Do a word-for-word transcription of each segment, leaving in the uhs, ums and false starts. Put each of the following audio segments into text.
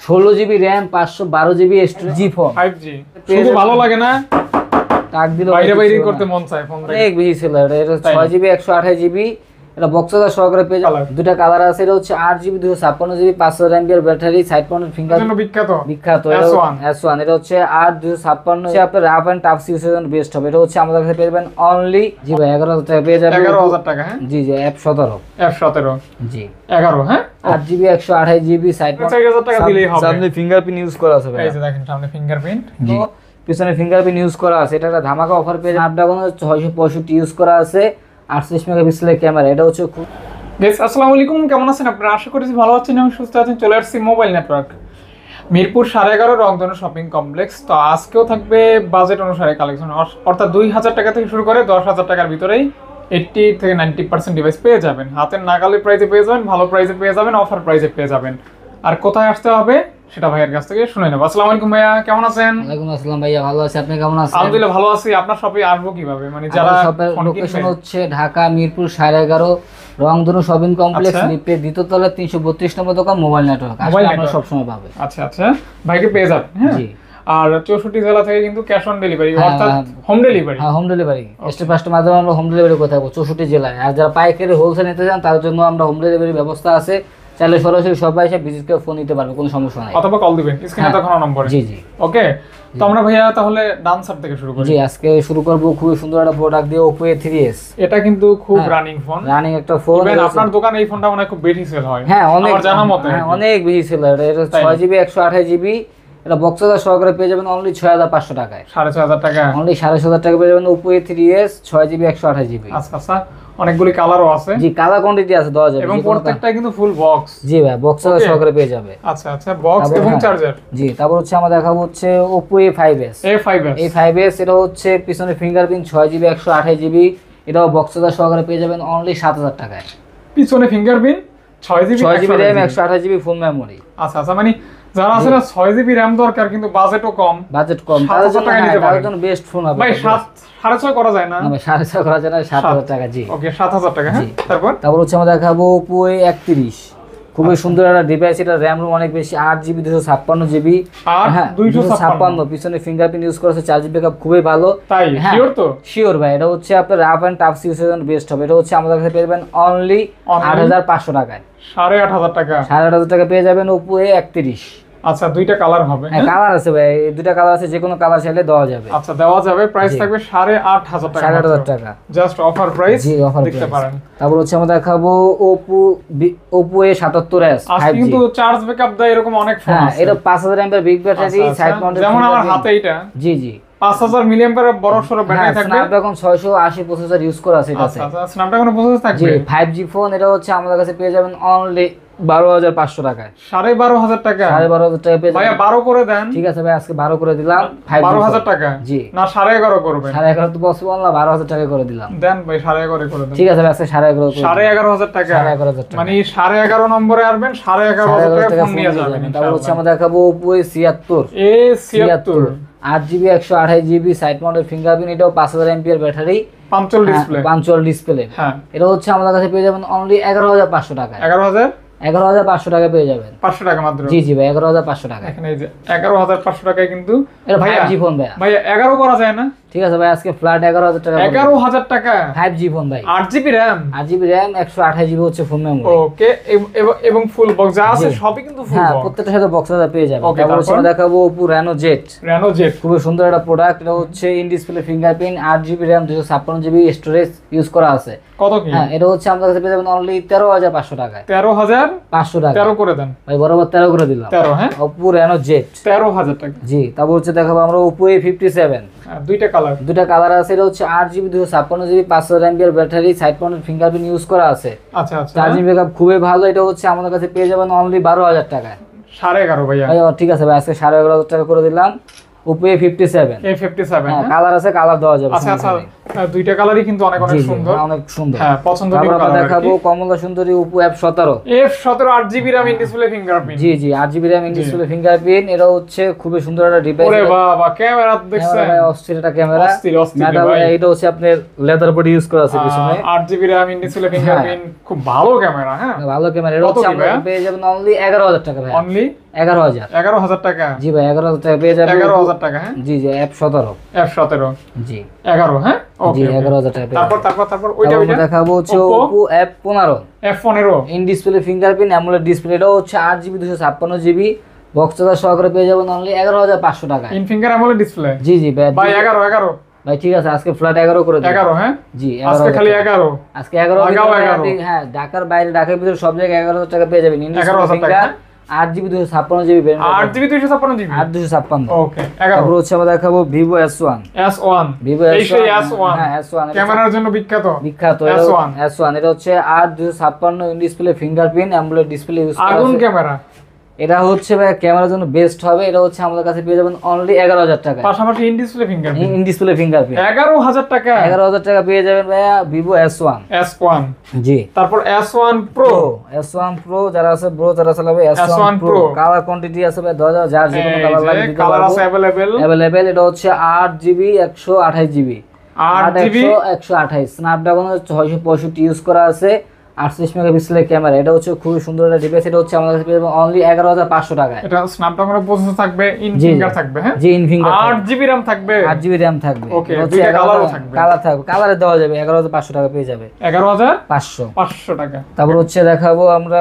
ষোলো GB RAM, পাঁচশো বারো GB storage, G phone five G. শুধু ভালো লাগে না, টাক দিলে বাইরে বাইরে করতে মন চায় ফোন। অনেক বেশি ছিল এটা। এটা ছয় জিবি একশো আঠাশ জিবি, এটা বক্সদার সহকারে পেয়ে যাবেন। দুটা কালার আছে, এটা হচ্ছে আট জিবি দুশো ছাপ্পান্ন জিবি, পাঁচশো MPR battery, side mounted finger বিখ্যাত বিখ্যাত এস ওয়ান। এটা হচ্ছে আট দুশো ছাপ্পান্ন, আপনার রাফ এন্ড টাফ ইউজের জন্য বেস্ট হবে। এটা হচ্ছে আমাদের কাছে পেয়ে যাবেন অনলি জি ভাই এগারো হাজার টাকা পেয়ে যাবেন। এগারো হাজার টাকা হ্যাঁ জি জি এফ সতেরো এফ সতেরো জি এগারো হ্যাঁ আট জিবি একশো আঠাশ জিবি, সাইড চার হাজার টাকা দিলেই হবে। সামনে ফিঙ্গারপ্রিন্ট ইউজ করা আছে ভাই, এই যে দেখেন সামনে ফিঙ্গারপ্রিন্ট, জি পিছনে ফিঙ্গারপ্রিন্ট ইউজ করা আছে। এটা একটা ধামাকা অফার পেয়ে যাবেন। স্ন্যাপড্রাগন ছয়শো পঁয়ষট্টি ইউজ করা আছে, আটচল্লিশ মেগাপিক্সেলের ক্যামেরা। এটা হচ্ছে খুব গাইস আসসালামু আলাইকুম, কেমন আছেন আপনারা? আশা করি ভালো আছেন এবং সুস্থ আছেন। চলে আসছি মোবাইল নেটওয়ার্ক মিরপুর সাড়ে এগারো রংধনু শপিং কমপ্লেক্স। তো আজকেও থাকবে বাজেট অনুসারে কালেকশন, অর্থাৎ দুই হাজার টাকা থেকে শুরু করে দশ হাজার টাকার ভিতরেই এইট্টি থেকে নাইনটি পার্সেন্ট ডিভাইস পেয়ে যাবেন। হাতের নাগালের প্রাইসে পেয়ে যাবেন, ভালো প্রাইসে পেয়ে যাবেন, অফার প্রাইসে পেয়ে যাবেন। আর কোথায় আসতে হবে সেটা ভাইয়ের কাছ থেকে শুনে নেব। আসসালামু আলাইকুম ভাইয়া, কেমন আছেন? ওয়ালাইকুম আসসালাম ভাইয়া, ভালো আছি, আপনি কেমন আছেন? আলহামদুলিল্লাহ ভালো আছি। আপনার শপে আসবো কিভাবে? মানে যারা শপের লোকেশন হচ্ছে ঢাকা মিরপুর সাড়ে এগারো রংধনু শপিং কমপ্লেক্স, লিফটের দ্বিতীয় তলায় তিনশো বত্রিশ নম্বর দোকান, মোবাইল নেটওয়ার্ক। আসলে আপনারা সবসময় পাবে। আচ্ছা আচ্ছা, ভাইকে পেয়ে যাবেন হ্যাঁ। আর চৌষট্টি জেলা থেকে কিন্তু ক্যাশ অন ডেলিভারি, অর্থাৎ হোম ডেলিভারি। হ্যাঁ হোম ডেলিভারি, স্টেপ ফার্স্টের মাধ্যমে আমরা হোম ডেলিভারি করতে পারবো চৌষট্টি জেলায়। আর যারা পাইকারি হোলসেল নিতে চান তার জন্য আমরা হোম ডেলিভারি ব্যবস্থা আছে, চাইলে সরাসরি সবাই এসে ভিজিট করে ফোন নিতে পারবে, কোনো সমস্যা নাই। অথবা কল দিবেন স্ক্রিনে দেখানো নম্বরে। জি জি ওকে, তো আমরা ভাইয়া তাহলে ডান সাইড থেকে শুরু করি। জি আজকে শুরু করব খুব সুন্দর একটা প্রোডাক্ট দিয়ে, Oppo এ থ্রি এস। এটা কিন্তু খুব রানিং ফোন, রানিং একটা ফোন। ইভেন আপনার দোকানে এই ফোনটা অনেক খুব বেশি সেল হয়। হ্যাঁ অনেক, আমার জানা মতে হ্যাঁ অনেক বেশি সেল হয়। এটা ছয় জিবি একশো আঠাশ জিবি, এটা বক্সদার সহকারে পেয়ে যাবেন অনলি ছয় হাজার পাঁচশো টাকায়। সাড়ে ছয় হাজার টাকা অনলি সাড়ে ছয় হাজার টাকা পেয়ে যাবেন Oppo এ থ্রি এস ছয় জিবি একশো আঠাশ জিবি। আচ্ছা আচ্ছা, অনেকগুলি কালারও আছে। জি কালার কোয়ান্টিটি আছে দেওয়া যাবে, এবং প্রত্যেকটা কিন্তু ফুল বক্স। জি ভাই বক্সদার সহকারে পেয়ে যাবে। আচ্ছা আচ্ছা, বক্স এবং চার্জার। জি তারপর হচ্ছে আমরা দেখাবো হচ্ছে Oppo A five S. A five S A five S এটা হচ্ছে পিছনে ফিঙ্গারপ্রিন্ট ছয় জিবি একশো আঠাশ জিবি, এটাও বক্সদার সহকারে পেয়ে যাবেন অনলি সাত হাজার টাকায়। পিছনে ফিঙ্গারপ্রিন্ট ছয় জিবি ছয় জিবি র্যাম একশো আঠাশ জিবি ফুল মেমোরি। আচ্ছা আচ্ছা, মানে যারা আসলে ছয় জিবি র্যাম দরকার কিন্তু বাজেটও কম, বাজেট কম, তাদের জন্য তাদের জন্য বেস্ট ফোন হবে। ভাই সাত সাড়ে ছয় করা যায় না? না ভাই সাড়ে ছয় করা যায় না, সাত হাজার টাকা। জি ওকে, সাত হাজার টাকা হ্যাঁ। তারপর তারপর হচ্ছে আমরা দেখাবো Oppo এ একত্রিশ, খুবই সুন্দর একটা ডিভাইস। এটা র্যাম রোম অনেক বেশি, আট জিবি দুশো ছাপ্পান্ন জিবি, হ্যাঁ দুইশো ছাপ্পান্ন, পিছনে ফিঙ্গারপ্রিন্ট ইউজ করেছে, চার্জ ব্যাকআপ খুবই ভালো। তাই শিওর তো? শিওর ভাই, এটা হচ্ছে আপনার রাফ এন্ড টাফ ইউজের জন্য বেস্ট হবে। এটা হচ্ছে আমাদের কাছে পেয়ে যাবেন অনলি আট হাজার পাঁচশো টাকায়। সাড়ে আট হাজার টাকা সাড়ে আট হাজার টাকা পেয়ে যাবেন Oppo এ একত্রিশ। আচ্ছা, দুইটা কালার হবে? হ্যাঁ কালার আছে ভাই, দুইটা কালার আছে, যে কোনো কালার চাইলে দেওয়া যাবে। আচ্ছা দেওয়া যাবে, প্রাইস থাকবে সাড়ে আট হাজার টাকা। সাড়ে আট হাজার টাকা জাস্ট অফার প্রাইস, জি অফার দেখতে পারেন। তারপর হচ্ছে আমরা দেখাবো Oppo Oppo এ সাতাত্তর এস আজকে কিন্তু চার্জ ব্যাকআপ দেয় এরকম অনেক ফোন আছে। হ্যাঁ এটা পাঁচ হাজার MPR big battery, side mounted, যেমন আমার হাতে এটা। জি জি পাঁচ হাজার মিলিঅ্যাম্পিয়ার বড় সরো ব্যাটারি থাকবে। স্ন্যাপড্রাগন ছয়শো আশি প্রসেসর ইউজ করা আছে এটাতে। আচ্ছা আচ্ছা, স্ন্যাপড্রাগন প্রসেসর থাকবে। জি ফাইভ জি ফোন। এটা হচ্ছে আমাদের কাছে পেয়ে যাবেন অনলি বারো হাজার পাঁচশো টাকায়। সাড়ে বারো হাজার টাকা সাড়ে বারো হাজার টাকা পেয়ে যাবেন। ভাইয়া বারো করে দেন। ঠিক আছে ভাই, আজকে বারো করে দিলাম। বারো হাজার টাকা জি না সাড়ে এগারো করবেন? সাড়ে এগারো তো পসিবল না, বারো হাজার টাকা করে দিলাম। দেন ভাই সাড়ে এগারো করে দেন। ঠিক আছে ভাই, আজকে সাড়ে এগারো সাড়ে এগারো হাজার টাকা। সাড়ে এগারো হাজার টাকা মানে সাড়ে এগারো নম্বরে আসবেন, সাড়ে এগারো হাজার টাকা ফোন নিয়ে যাবেন। তারপর হচ্ছে আমরা দেখাবো Oppo এ ছিয়াত্তর। এ ছিয়াত্তর আট জিবি একশো আঠাশ জিবি, সাইড মাউন্টেড ফিঙ্গারপ্রিন্ট, এটাও পাঁচ হাজার MPR battery, punch hole display. Punch hole display. হ্যাঁ এটা হচ্ছে আমাদের কাছে পেয়ে যাবেন অনলি এগারো হাজার পাঁচশো টাকা। এগারো হাজার এগারো হাজার পাঁচশো টাকা পেয়ে যাবেন। পাঁচশো টাকা মাত্র? জি জি ভাই এগারো হাজার পাঁচশো টাকা। এখানে এই যে এগারো হাজার পাঁচশো টাকায় কিন্তু এটা ফাইভ জি ফোন ভাই। ভাই এগারো করা যায় না? ঠিক আছে ভাই, আজকে ফ্ল্যাট এগারো হাজার টাকা। এগারো হাজার টাকা ফাইভ জি ফোন ভাই, আট জিবি র্যাম, আট জিবি র্যাম, একশো আঠাশ জিবি হচ্ছে ফোন মেমোরি। ওকে, এবং ফুল বক্স যা আছে সবই কিন্তু ফুল বক্স। হ্যাঁ প্রত্যেকটার সাথে বক্সটা পেয়ে যাবেন। তারপর হচ্ছে আমরা দেখাবো Oppo Reno Z। Reno Z খুব সুন্দর একটা প্রোডাক্ট। এটা হচ্ছে ইন ডিসপ্লে ফিঙ্গারপ্রিন্ট, আট জিবি র্যাম, দুশো ছাপ্পান্ন জিবি স্টোরেজ ইউজ করা আছে। কত কি? হ্যাঁ এটা হচ্ছে আমাদের কাছে পেয়ে যাবেন অনলি তেরো হাজার পাঁচশো টাকায়। তেরো হাজার পাঁচশো টাকা। তেরো করে দেন ভাই, বরাবর তেরো করে দিলাম। তেরো হ্যাঁ। Oppo Reno Z তেরো হাজার টাকা। জি তারপর হচ্ছে দেখাবো আমরা Oppo এ ফিফটি সেভেন। দুইটা কালার, দুইটা কালার আছে। এটা হচ্ছে আট জিবি দুশো ছাপ্পান্ন জিবি, পাঁচ হাজার MPR battery, side mounted fingerprint use করা আছে। আচ্ছা আচ্ছা, চার্জিং ব্যাকআপ খুবই ভালো। এটা হচ্ছে আমাদের কাছে পেয়ে যাবেন অনলি বারো হাজার টাকায়। সাড়ে এগারো ভাইয়া। ভাই ঠিক আছে ভাই, আজকে সাড়ে এগারো হাজার টাকা করে দিলাম। Oppo A fifty seven. A fifty seven হ্যাঁ কালার আছে, কালার দেওয়া যাবে। আচ্ছা আচ্ছা, দুইটা কালারই কিন্তু অনেক অনেক সুন্দর, অনেক সুন্দর। হ্যাঁ পছন্দনীয় কালার। আমরা দেখাবো কমলা সুন্দরী Oppo এফ সতেরো। এফ সতেরো আট GB RAM in display fingerprint. জি জি আট GB RAM in display fingerprint. এটা হচ্ছে খুবই সুন্দর একটা ডিভাইস। ওরে বাবা, ক্যামেরা দেখছেন? অস্থির একটা ক্যামেরা, অস্থির অস্থির ভাই। এটা হচ্ছে আপনার লেদার বডি ইউজ করা আছে পিছনে। আট GB RAM in display fingerprint, খুব ভালো ক্যামেরা। হ্যাঁ ভালো ক্যামেরা। এটা হচ্ছে আমরা পেয়ে যাবেন অনলি এগারো হাজার টাকা ভাই। অনলি এগারো হাজার এগারো হাজার টাকা জি ভাই এগারো হাজার টাকা পেয়ে যাবেন এগারো হাজার টাকা হ্যাঁ জি জি এফ সতেরো এফ সতেরো জি এগারো হ্যাঁ জি ওকে এগারো হাজার টাকা পেয়ে তারপর যাবেন। তারপর তারপর ওইটা তারপর ওইটা দেখাবো হচ্ছে Oppo Oppo এফ পনেরো এফ পনেরো in display fingerprint AMOLED display, এটাও হচ্ছে আট জিবি দুশো ছাপ্পান্ন জিবি বক্স চার্জার সহকারে পেয়ে যাবেন অনলি এগারো হাজার পাঁচশো টাকা। ইন ফিঙ্গার অ্যামোলেড ডিসপ্লে জি জি ভাই ভাই এগারো এগারো ভাই ঠিক আছে আজকে ফ্ল্যাট এগারো করে দিন। এগারো হ্যাঁ জি আজকে খালি এগারো আজকে এগারো লাগাও এগারো। হ্যাঁ ঢাকার বাইরে ঢাকার ভিতরে সব জায়গায় এগারো হাজার টাকা পেয়ে যাবেন। এগারো হাজার টাকা আট জিবি দুশো ছাপ্পান্ন জিবি আট জিবি দুইশো ছাপ্পান্ন জিবি আট দুশো ছাপ্পান্ন ওকে এগারো। তারপর হচ্ছে আমরা দেখাবো Vivo S one S one Vivo এই এস সেই ওয়ান এস ওয়ান হ্যাঁ এস ওয়ান ক্যামেরার জন্য বিখ্যাত বিখ্যাত এস ওয়ান এস ওয়ান এটা হচ্ছে আট দুশো ছাপ্পান্ন in display fingerprint AMOLED display use করা আগুন আছে। ক্যামেরা এটা হচ্ছে ভাই ক্যামেরার জন্য বেস্ট হবে। এটা হচ্ছে আমাদের কাছে পেয়ে যাবেন অনলি এগারো হাজার টাকা পাশাপাশি in display fingerprint in display fingerprint এগারো হাজার টাকা এগারো হাজার টাকা পেয়ে যাবেন ভাইয়া Vivo S one S one জি। তারপর S one pro S one pro যারা আছে ব্রো যারা চালাবে S S one one pro Pro colour quantity আছে ভাই দশ হাজার যার যে কোনো কালার লাগে দিতে কালার পারবো আছে अवेलेबल अवेलेबल। এটা হচ্ছে আট জিবি একশো আঠাশ জিবি আট জিবি একশো আঠাশ স্ন্যাপড্রাগন ছয়শো পঁয়ষট্টি ইউজ করা আছে আটত্রিশ মেগাপিক্সেলের ক্যামেরা। এটা হচ্ছে খুবই সুন্দর একটা ডিভাইস। এটা হচ্ছে আমাদের কাছে পেয়ে যাবেন অনলি এগারো হাজার পাঁচশো টাকায়। এটা স্ন্যাপড্রাগনের প্রসেসর থাকবে ইন জি, ফিঙ্গার জি। থাকবে হ্যাঁ জি ইন ফিঙ্গার আট জিবি RAM থাকবে আট জিবি র্যাম থাকবে। Okay, দুইটা কালারও থাকবে। কালার থাকবে কালারে দেওয়া যাবে এগারো হাজার পাঁচশো টাকা পেয়ে যাবে এগারো হাজার পাঁচশো পাঁচশো টাকা। তারপর হচ্ছে দেখাবো আমরা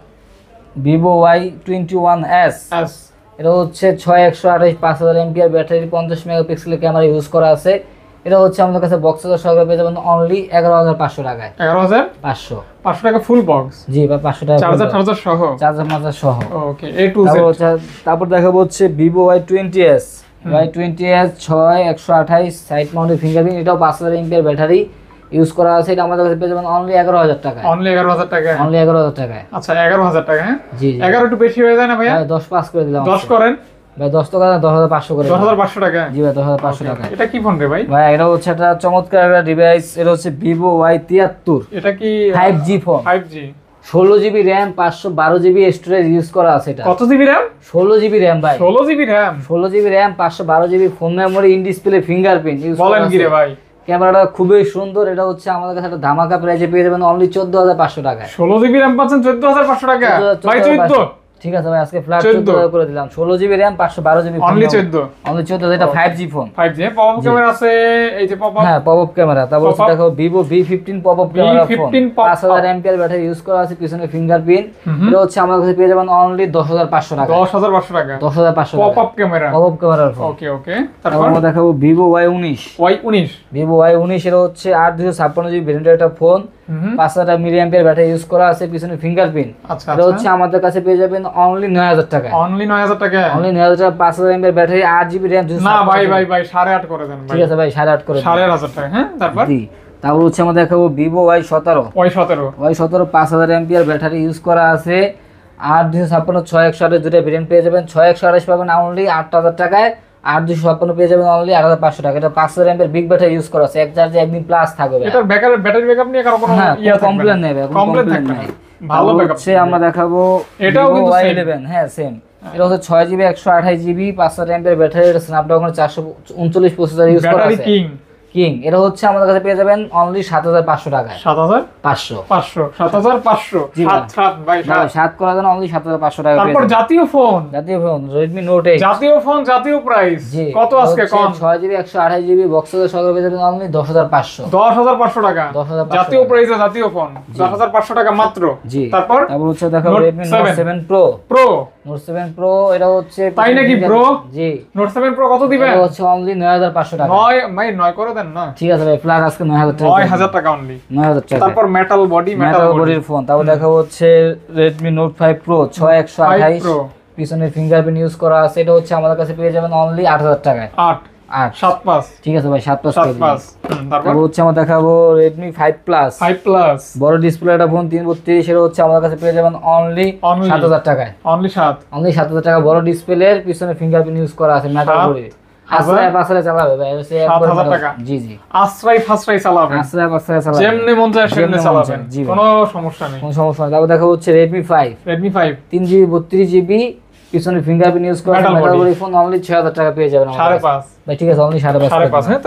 Vivo Y twenty one S S এটা হচ্ছে ছয় একশো আঠাশ পাঁচ হাজার এমপিআর ব্যাটারি পঞ্চাশ মেগাপিক্সেলের ক্যামেরা ইউজ করা আছে। এটা হচ্ছে আমাদের কাছে বক্স চার্জার সহকারে পেয়ে যাবেন অনলি এগারো হাজার পাঁচশো টাকায় এগারো হাজার পাঁচশো পাঁচশো টাকা ফুল বক্স জি বা পাঁচশো টাকা চার্জার চার্জার সহ চার্জার মার্জার সহ। ওকে এ টু তারপর জেড হচ্ছে তারপর দেখাবো হচ্ছে Vivo Y twenty S Y twenty S ছয় একশো আঠাইশ সাইড মাউন্টেড ফিঙ্গারপ্রিন্ট, এটাও পাঁচ হাজার এমপিআর ব্যাটারি ইউজ করা আছে। এটা আমাদের কাছে পেয়ে যাবেন অনলি এগারো হাজার টাকায় অনলি এগারো হাজার টাকা অনলি এগারো হাজার টাকায় আচ্ছা এগারো হাজার টাকা হ্যাঁ জি জি এগারো একটু বেশি হয়ে যায় না ভাইয়া ভাই দশ পাস করে দিলাম দশ করেন ভাই দশ টাকা না দশ হাজার পাঁচশো করে দশ হাজার পাঁচশো টাকা জি ভাই দশ হাজার পাঁচশো টাকা। এটা কি ফোন রে ভাই ভাই এটা হচ্ছে একটা চমৎকার একটা ডিভাইস। এটা হচ্ছে ভিভো ওয়াই তিয়াত্তর এটা কি five G phone five G ষোলো জিবি র্যাম পাঁচশো বারো জিবি স্টোরেজ ইউজ করা আছে। এটা কত জিবি র্যাম ষোলো জিবি র্যাম ভাই ষোলো জিবি র্যাম ষোলো জিবি র্যাম পাঁচশো বারো GB phone memory in display fingerprint use করা বলেন কি রে আছে। ভাই ক্যামেরাটা খুবই সুন্দর। এটা হচ্ছে আমাদের কাছে একটা ধামাকা প্রাইজে পেয়ে যাবেন অনলি চোদ্দ হাজার পাঁচশো টাকায়। ষোলো জিবি র্যাম পাচ্ছেন চোদ্দ হাজার পাঁচশো টাকা ভাই চোদ্দ ঠিক আছে ভাই আজকে ফ্ল্যাট চোদ্দ চোদ্দ হাজার করে দিলাম ষোলো জিবি র্যাম পাঁচশো বারো জিবি অনলি চোদ্দ অনলি চোদ্দ এটা five G phone five G pop camera আছে এই যে পপ হ্যাঁ পপ আপ ক্যামেরা। তারপর হচ্ছে Pop-up। দেখো Vivo V fifteen pop up camera phone fifteen pop-up। পাঁচ হাজার এমপিআর ব্যাটারি ইউজ করা আছে পিছনে ফিঙ্গারপ্রিন্ট। এটা হচ্ছে আমাদের কাছে পেয়ে যাবেন অনলি দশ হাজার পাঁচশো টাকা দশ হাজার পাঁচশো টাকা দশ হাজার পাঁচশো পপ টাকা আপ ক্যামেরা পপ আপ ক্যামেরার ফোন। ওকে ওকে তারপর তারপর আমরা দেখাবো ভিভো ওয়াই উনিশ ওয়াই উনিশ ভিভো ওয়াই উনিশ এটা হচ্ছে আট দুশো ছাপ্পান্ন জিবি ভ্যারিয়েন্টের একটা ফোন পাঁচ হাজার মিলি অ্যাম্পিয়ার ব্যাটারি ইউজ করা আছে পিছনে ফিঙ্গারপ্রিন্ট। আচ্ছা এটা হচ্ছে আমাদের কাছে পেয়ে যাবেন অনলি নয় হাজার টাকা অনলি নয় হাজার টাকা অনলি নয় হাজার টাকা পাঁচ হাজার এমপিআর ব্যাটারি আট জিবি র্যাম না ভাই ভাই ভাই সাড়ে আট করে দেন ভাই ঠিক আছে ভাই সাড়ে আট করে দিন। সাড়ে আট হাজার টাকা হ্যাঁ তারপর জি তারপর হচ্ছে আমরা দেখাবো ভিভো ওয়াই সতেরো ওয়াই সতেরো ওয়াই সতেরো পাঁচ হাজার এমপিআর ব্যাটারি ইউজ করা আছে আট দুশো ছাপ্পান্ন ছয় একশো আঠাশ দুটো ভেরিয়েন্ট পেয়ে যাবেন। ছয় একশো আঠাশ পাবেন অনলি আট হাজার টাকায় আট দুশো ছাপ্পান্ন পেয়ে যাবেন অনলি আট হাজার পাঁচশো টাকা। এটা পাঁচ হাজার এমপিআর বিগ ব্যাটারি ইউজ করা আছে এক চার্জে একদিন প্লাস থাকবে। এটার ব্যাকআপ ব্যাটারি ব্যাকআপ নিয়ে কারো কোনো হ্যাঁ ইয়া কমপ্লেন নেবে কমপ্লেন থাকবে না ভালো ব্যাকআপ হচ্ছে আমরা দেখাবো এটাও কিন্তু ওয়াই same। ইলেভেন হ্যাঁ সেম। এটা হচ্ছে ছয় জিবি একশো আঠাশ জিবি পাঁচ হাজার এমপিআর ব্যাটারি এটা স্ন্যাপড্রাগন চারশো উনচল্লিশ প্রসেসর ইউজ করা ব্যাটারি আছে কিং কিং। এটা হচ্ছে আমাদের কাছে পেয়ে যাবেন অনলি সাত হাজার পাঁচশো টাকায় সাত হাজার পাঁচশো পাঁচশো সাত হাজার পাঁচশো জি সাত ভাই। সাত ভাই সাত সাত করার জন্য অনলি সাত হাজার পাঁচশো টাকা পেয়ে তারপর যাবেন। জাতীয় ফোন জাতীয় ফোন রেডমি নোট এইট জাতীয় ফোন জাতীয় প্রাইস জি কত আজকে কম ছয় জিবি একশো আঠাশ জিবি বক্সের সহকারে পেয়ে যাবেন অনলি দশ হাজার পাঁচশো দশ হাজার পাঁচশো টাকা দশ হাজার পাঁচশো জাতীয় টাকা। প্রাইসে জাতীয় ফোন দশ হাজার পাঁচশো টাকা মাত্র জি তারপর তারপর হচ্ছে দেখো Note Redmi Note seven seven pro pro Note seven pro এটা হচ্ছে তাই নাকি bro? জি নোট সেভেন প্রো কত দিবেন এটা হচ্ছে অনলি নয় হাজার পাঁচশো টাকা নয় ভাই নয় করে দেন না ঠিক আছে ভাই ফ্ল্যাট আজকে নয় হাজার টাকা নয় হাজার টাকা অনলি নয় হাজার টাকা তারপর metal body metal metal body বডির ফোন তারপর দেখাবো হচ্ছে রেডমি নোট ফাইভ প্রো ছয় একশো আঠাইশ প্রো পিছনে ফিঙ্গারপ্রিন্ট ইউজ করা আছে এটা হচ্ছে আমাদের কাছে পেয়ে যাবেন অনলি আট হাজার টাকায় আট আট সাত পাঁচ ঠিক আছে ভাই সাত পাঁচ সাত পেয়ে দিন। পাঁচ হুম, তারপর তারপর হচ্ছে আমরা দেখাবো Redmi five plus five plus বড় ডিসপ্লে একটা ফোন তিন বত্রিশ সেটা হচ্ছে আমাদের কাছে পেয়ে যাবেন অনলি Only। সাত হাজার টাকায় অনলি সাত অনলি সাত হাজার টাকা বড় ডিসপ্লের পিছনে ফিঙ্গারপ্রিন্ট ইউজ করা আছে মেটাল সাত বডি আশ্রয় পাশে চালাবে ভাই হচ্ছে সাত একবার হাজার metal- টাকা। জি জি আশ্রয় ফাশ্রয় চালাবেন আশ্রয় পাশে চালাবে যেমনি মন চায় সেমনি যেমনি মন চালাবেন চায়, জি ভাই। কোনো সমস্যা নেই কোনো সমস্যা নেই তারপর দেখা হচ্ছে রেডমি ফাইভ রেডমি ফাইভ তিন জিবি বত্রিশ জিবি পিছনে ফিঙ্গারপ্রিন্ট ইউজ করা Metal metal body। Body phone only ছয় হাজার টাকা পেয়ে যাবেন আমাদের সাড়ে কাছে। পাঁচ ভাই ঠিক আছে অনলি সাড়ে পাঁচ সাড়ে করে পাঁচ দিন। হ্যাঁ তারপর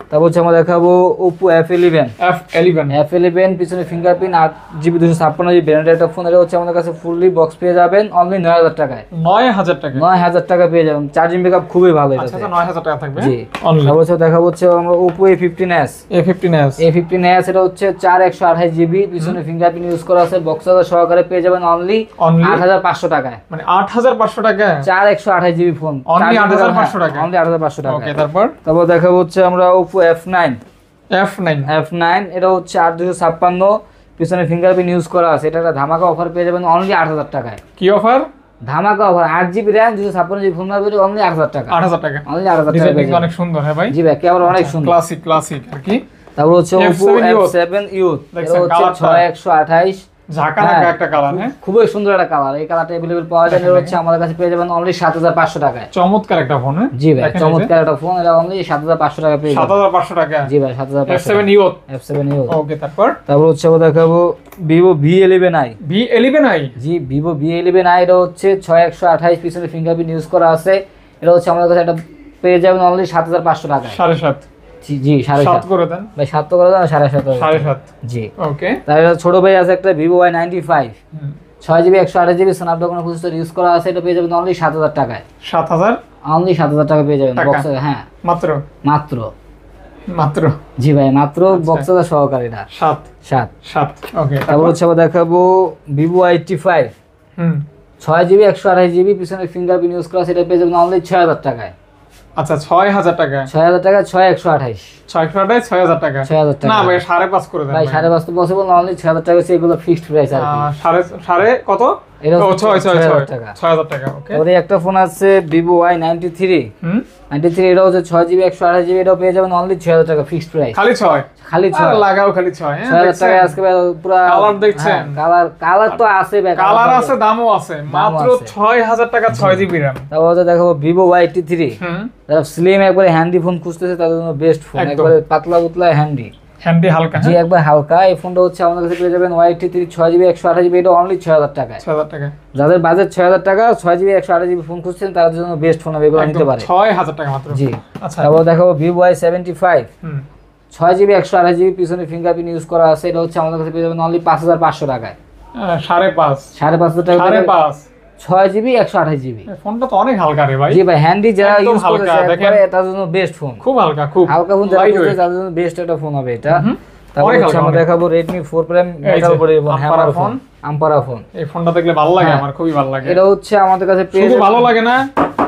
তারপর হচ্ছে আমরা দেখাবো Oppo F eleven F eleven F eleven পিছনে ফিঙ্গারপ্রিন্ট আট জিবি দুশো ছাপ্পান্ন জিবি ব্র্যান্ডের একটা ফোন। এটা হচ্ছে আমাদের কাছে ফুললি বক্স পেয়ে যাবেন অনলি নয় হাজার টাকায়। নয় হাজার টাকা নয় হাজার টাকা পেয়ে যাবেন, চার্জিং ব্যাকআপ খুবই ভালো এটা। আচ্ছা নয় হাজার টাকা থাকবে জি। অনলি। তারপর হচ্ছে দেখা হচ্ছে আমরা Oppo A fifteen S A fifteen S A fifteen S এটা হচ্ছে চার একশো আঠাশ জিবি পিছনে ফিঙ্গারপ্রিন্ট ইউজ করা আছে, বক্স সহকারে পেয়ে যাবেন অনলি অনলি আট হাজার পাঁচশো টাকায়। মানে আট হাজার পাঁচশো টাকা চার একশো আঠাশ জিবি ফোন অনলি আট হাজার পাঁচশো টাকা। অনলি আট হাজার পাঁচশো টাকা। ওকে তারপর তারপর দেখা হচ্ছে আমরা Oppo F nine F nine F nine এটা হচ্ছে আট দুশো ছাপ্পান্ন পিছনে ফিঙ্গারপ্রিন্ট ইউজ করা আছে। এটা একটা ধামাকা অফার পেয়ে যাবেন অনলি আট হাজার টাকায়। কি অফার? ধামাকা অফার, আট জিবি র্যাম দুশো ছাপ্পান্ন জিবি ফোন পাবেন অনলি আট হাজার টাকা। আট হাজার টাকা অনলি আট হাজার টাকা ডিজাইন পেয়ে যাবেন। অনেক সুন্দর হ্যাঁ ভাই। জি ভাই ক্যামেরা অনেক সুন্দর, ক্লাসিক ক্লাসিক আর কি। তারপর হচ্ছে ওপো এফ সেভেন ইউথ এটা হচ্ছে ছয় একশো আঠাশ ঝাঁকা ঢাকা একটা কালার হ্যাঁ, খুবই সুন্দর একটা কালার। এই কালারটা अवेलेबल পাওয়া যায়, এটা হচ্ছে আমাদের কাছে পেয়ে যাবেন অনলি সাত হাজার পাঁচশো টাকায়। চমৎকার একটা ফোন হ্যাঁ। জি ভাই চমৎকার একটা ফোন, এটা অনলি সাত হাজার পাঁচশো টাকা পেয়ে যাবেন। সাত হাজার পাঁচশো টাকা জি ভাই সাত হাজার এফ পাঁচশো seven youth F seven youth. Okay তারপর তারপর হচ্ছে আমরা দেখাবো Vivo V eleven I V eleven I জি ভিভো ভি ইলেভেন আই এটা হচ্ছে ছয় একশো আঠাশ পিছনে ফিঙ্গারপ্রিন্ট ইউজ করা আছে। এটা হচ্ছে আমাদের কাছে একটা পেয়ে যাবেন অনলি সাত হাজার পাঁচশো টাকায়। সাড়ে সাত জি জি সাড়ে সাত সাত করে দেন ভাই, সাত তো করে দেন সাড়ে সাত হবে। সাড়ে সাত জি। ওকে তারপর ছোট ভাই আছে একটা ভিভো ওয়াই নাইনটি ফাইভ ছয় জিবি একশো আঠাশ জিবি স্ন্যাপড্রাগন প্রসেসর ইউজ করা আছে। এটা পেয়ে যাবেন অনলি সাত হাজার টাকায়। সাত হাজার অনলি সাত হাজার টাকা পেয়ে যাবেন টাকা? বক্সে। হ্যাঁ মাত্র মাত্র মাত্র জি ভাই মাত্র বক্সে সহকারে এটা সাত সাত। সাত ওকে তারপর হচ্ছে আবার দেখাবো ভিভো এইটটি ফাইভ হুম ছয় জিবি একশো আঠাশ জিবি পিছনে ফিঙ্গারপ্রিন্ট ইউজ করা আছে। এটা পেয়ে যাবেন অনলি ছয় হাজার টাকায়। আচ্ছা ছয় হাজার টাকা ছয় হাজার টাকা ছয় একশো আঠাশ ছয়শো টাকায় ছয় হাজার টাকা ছয় হাজার টাকা না ভাই সাড়ে পাঁচ করে দেন ভাই সাড়ে পাঁচ তো পসিবল না, অনলি ছয় হাজার টাকা হচ্ছে এগুলো ফিক্সড প্রাইস আর কি। আহ, সাড়ে সাড়ে কত এটা ও, হচ্ছে ছয় ছয় ছয় ছয় হাজার টাকা। ছয় হাজার টাকা ওকে ওর একটা ফোন আছে Vivo Y ninety three hmm ninety three এটা হচ্ছে ছয় জিবি একশো আঠাশ জিবি এটাও পেয়ে যাবেন অনলি ছয় হাজার টাকা ফিক্সড প্রাইস। খালি ছয় খালি আর ছয় লাগাও খালি ছয় হ্যাঁ ছয় হাজার টাকায় আজকে ভাই পুরো কালার দেখছেন? কালার কালার তো আছে ভাই, কালার আছে দামও আছে মাত্র আছে। ছয় হাজার টাকা ছয় জিবি র্যাম তারপর হচ্ছে দেখাবো Vivo Y eighty three hmm যারা স্লিম একবারে হ্যান্ডি ফোন খুঁজতেছে তাদের জন্য বেস্ট ফোন, একদম। একবারে পাতলা পুতলা হ্যান্ডি হ্যান্ডি হালকা জি হ্যাঁ একবার হালকা। এই ফোনটা হচ্ছে আমাদের কাছে পেয়ে যাবেন ওয়াই এইটটি থ্রি ছয় জিবি একশো আঠাশ জিবি এটা অনলি ছয় হাজার টাকায়। ছয় হাজার টাকা যাদের বাজেট ছয় হাজার টাকা ছয় জিবি একশো আঠাশ জিবি ফোন খুঁজছেন তাদের জন্য বেস্ট ফোন হবে, এগুলো নিতে একদম পারে। ছয় হাজার টাকা মাত্র জি। আচ্ছা তারপর দেখাবো Vivo Y seventy five hmm ছয় জিবি একশো আঠাশ জিবি পিছনে ফিঙ্গারপ্রিন্ট ইউজ করা আছে। এটা হচ্ছে আমাদের কাছে পেয়ে যাবেন অনলি পাঁচ হাজার পাঁচশো টাকায়। আহ, সাড়ে পাঁচ সাড়ে পাঁচ হাজার টাকা সাড়ে পাঁচ ছয় জিবি একশো আঠাশ জিবি এই ফোনটা তো অনেক হালকা রে ভাই জি ভাই হ্যান্ডি যারা একদম ইউজ হালকা, করতেছে দেখেন। একবারে তাদের জন্য বেস্ট ফোন। খুব হালকা খুব হালকা ফোন যারা Lightweight। খুঁজছে তাদের জন্য বেস্ট একটা ফোন হবে এটা। হুম। তারপর অনেক হচ্ছে হালকা, আমরা অনেক। দেখাবো রেডমি ফোর প্রাইম এই যে, মেটাল বডি আম্পারা হ্যামার ফোন। ফোন আম্পারা ফোন। এই ফোনটা দেখলে ভালো লাগে হ্যাঁ। আমার খুবই ভালো লাগে এটা হচ্ছে আমাদের কাছে পেয়ে শুধু যাবেন- ভালো লাগে না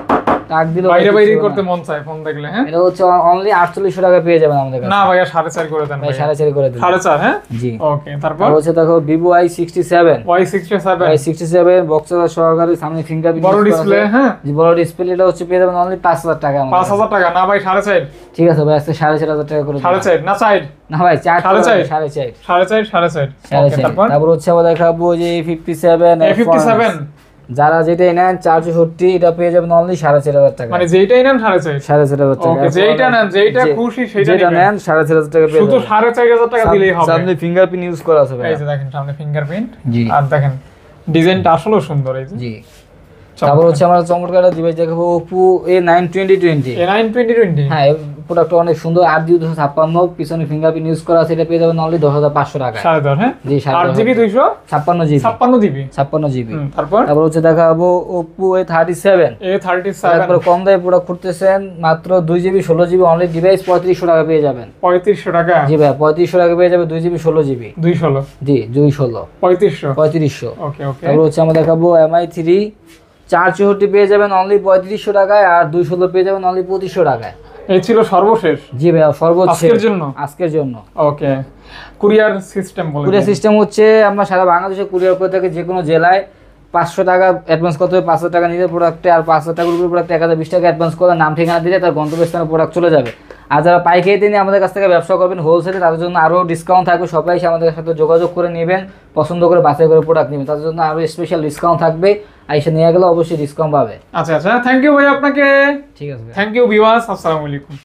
টাক দিলে বাইরে বাইরে করতে মন চায় ফোন দেখলে হ্যাঁ এটা হচ্ছে অনলি আটচল্লিশশো টাকা পেয়ে যাবেন আমাদের কাছে। না ভাইয়া সাড়ে চার করে দেন ভাই ভাই সাড়ে চারি করে দিন। সাড়ে চার হ্যাঁ জি। ওকে তারপর তারপর হচ্ছে দেখো Vivo I sixty seven Y sixty seven I sixty seven boxer সহকারে সামনে ফিঙ্গারপ্রিন্ট বড় ডিসপ্লে হ্যাঁ জি বড় ডিসপ্লে এটা হচ্ছে পেয়ে যাবেন অনলি পাঁচ হাজার টাকা আমাদের পাঁচ কাছে। হাজার টাকা না ভাই সাড়ে চার ঠিক আছে ভাই আজকে সাড়ে চার হাজার টাকা করে দিন। সাড়ে চার না চার না ভাই চার সাড়ে চার? সাড়ে চার সাড়ে চার সাড়ে চার সাড়ে ওকে চার। তারপর তারপর হচ্ছে আবার দেখাবো যে fifty seven A fifty seven যারা যেটাই নেন চারশোষট্টি এটা পেয়ে যাবেন অনলি সাড়ে চার হাজার টাকা। মানে যেইটাই নেন সাড়ে চার সাড়ে চার হাজার টাকা ওকে যেইটা নেন যেইটা যে- খুশি সেইটা যেটা নেবেন নেন সাড়ে চার হাজার টাকা পেয়ে শুধু যাবেন। সাড়ে চার হাজার টাকা দিলেই হবে সামনে ফিঙ্গারপ্রিন্ট ইউজ করা আছে ভাই এই যে দেখেন সামনে ফিঙ্গারপ্রিন্ট জি আর দেখেন ডিজাইনটা আসলেও সুন্দর এই যে জি। তারপর হচ্ছে আমরা চমৎকার ডিভাইস দেখাবো Oppo A nine twenty twenty A nine twenty twenty হ্যাঁ প্রোডাক্টটা অনেক সুন্দর আট জিবি দুশো ছাপ্পান্ন পিছনে ফিঙ্গারপ্রিন্ট ইউজ করা আছে এটা পেয়ে যাবেন অনলি দশ হাজার পাঁচশো টাকা। সাড়ে দশ হ্যাঁ জি সাড়ে আট দশ জিবি হাজার। দুইশো ছাপ্পান্ন জিবি ছাপ্পান্ন জিবি ছাপ্পান্ন জিবি। তারপর তারপর হচ্ছে দেখাবো Oppo A thirty seven A thirty seven একবার কম দামে প্রোডাক্ট খুঁজতেছেন মাত্র দুই জিবি ষোলো জিবি অনলি ডিভাইস পঁয়ত্রিশশো টাকা পেয়ে যাবেন। পঁয়ত্রিশশো টাকা জি ভাই পঁয়ত্রিশশো টাকা পেয়ে যাবে দুই জিবি ষোলো জিবি দুই ষোলো জি দুই ষোলো পঁয়ত্রিশশো পঁয়ত্রিশশো। ওকে ওকে তারপর হচ্ছে আমরা দেখাবো এমআই থ্রি চার চৌষট্টি পেয়ে যাবেন অনলি পঁয়ত্রিশশো টাকায় আর দুই ষোলো পেয়ে যাবেন অনলি পঁচিশশো টাকায়। এই ছিল সর্বশেষ জি ভাইয়া সর্বোচ্চ আজকের জন্য আজকের জন্য। ওকে কুরিয়ার সিস্টেম বলে কুরিয়ার সিস্টেম হচ্ছে আমরা সারা বাংলাদেশে কুরিয়ার করে থাকি যে কোনো জেলায় পাঁচশো টাকা অ্যাডভান্স করতে হবে, পাঁচশো টাকা নিলে প্রোডাক্টে আর পাঁচশো টাকার উপরে প্রোডাক্ট এক হাজার বিশ টাকা অ্যাডভান্স করে নাম ঠিকানা দিলে তার গন্তব্যস্থানে প্রোডাক্ট চলে যাবে। আর যারা পাইকারিতে নিয়ে আমাদের কাছ থেকে ব্যবসা করবেন হোলসেলে তাদের জন্য আরও ডিসকাউন্ট থাকবে, সবাই এসে আমাদের সাথে যোগাযোগ করে নেবেন, পছন্দ করে বাছাই করে প্রোডাক্ট নেবেন, তাদের জন্য আরও স্পেশাল ডিসকাউন্ট থাকবে, আর এসে নিয়ে গেলে অবশ্যই ডিসকাউন্ট পাবে। আচ্ছা আচ্ছা থ্যাংক ইউ ভাই আপনাকে ঠিক আছে ভাই। থ্যাংক ইউ ভিউয়ার্স আসসালামু আলাইকুম।